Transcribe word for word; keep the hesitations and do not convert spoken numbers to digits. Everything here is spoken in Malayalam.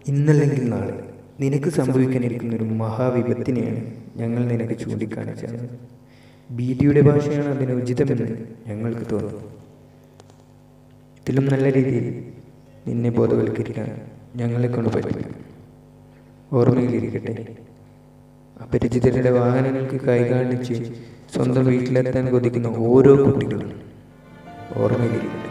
ഇന്നല്ലെങ്കിൽ നാളെ നിനക്ക് സംഭവിക്കാനിരിക്കുന്ന ഒരു മഹാവിപത്തിനെയാണ് ഞങ്ങൾ നിനക്ക് ചൂണ്ടിക്കാണിച്ചത്. ഭീതിയുടെ ഭാഷയാണ് അതിന് ഉചിതമെന്ന് ഞങ്ങൾക്ക് തോന്നുന്നു. ഇതിലും നല്ല രീതിയിൽ നിന്നെ ബോധവൽക്കരിക്കാൻ ഞങ്ങളെ കൊണ്ട് പറ്റും. ഓർമ്മയിലിരിക്കട്ടെ, അപരിചിതരുടെ വാഹനങ്ങൾക്ക് കൈകാണിച്ച് സ്വന്തം വീട്ടിലെത്താൻ കൊതിക്കുന്ന ഓരോ കുട്ടികളും ഓർമ്മയിലിരിക്കട്ടെ.